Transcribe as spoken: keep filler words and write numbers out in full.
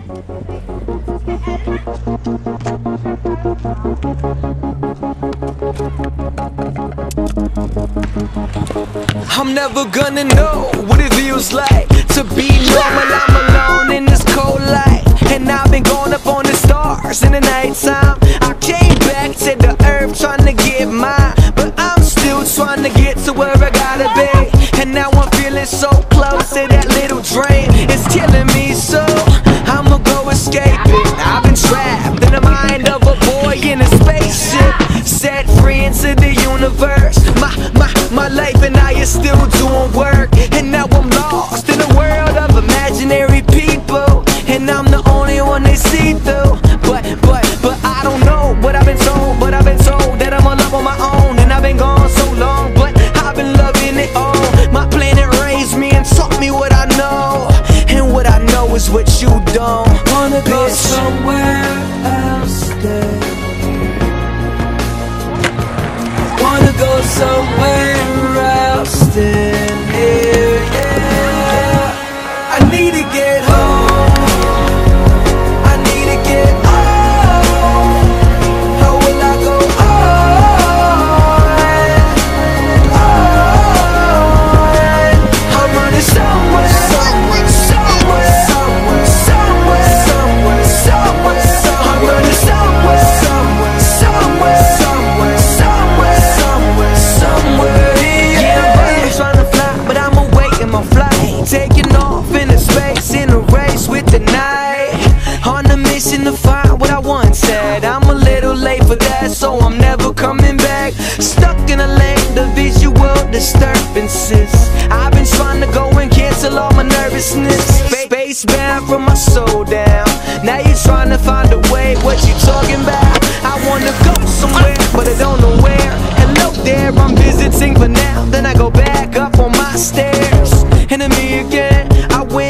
I'm never gonna know what it feels like to be normal. I'm alone in this cold light, and I've been going up on the stars in the nighttime. I came back to the earth trying to get mine, but I'm still trying to get to where I gotta be. And now I'm feeling so close to that little dream. It's killing me, so I'ma go escaping. I've been trapped in the mind of a boy in a spaceship, set free into the universe. My, my, my life and I is still doing work, and now I'm lost in a world of imaginary people, and I'm the only one they see through. But, but, but I don't know what I've been told, but I've been told that I'm alive on my own, and I've been gone so long, but I've been loving it all. My planet raised me and taught me what I know, and what I know is what you don't. Wanna go somewhere else then, wanna go somewhere else than here, yeah. I need to get home, I need to get home. How will I go on, on? I'm running somewhere, somewhere, somewhere, somewhere, somewhere, somewhere, somewhere. I'm running somewhere, somewhere, somewhere, somewhere, somewhere, somewhere, somewhere. Yeah, I'm trying to fly, but I'm awaiting my flight, taking off into space in a race with the night, on a mission to find what I once had. I'm a little late for that, so I'm never coming back. Stuck in a land of visual disturbances. I've been trying to go and cancel all my nervousness. Space bound from my soul down. Now you're trying to find a way. What you talking about? I wanna go somewhere, but I don't know where. Hello there, I'm visiting for now. Then I go back up on my stairs, and to me again, I went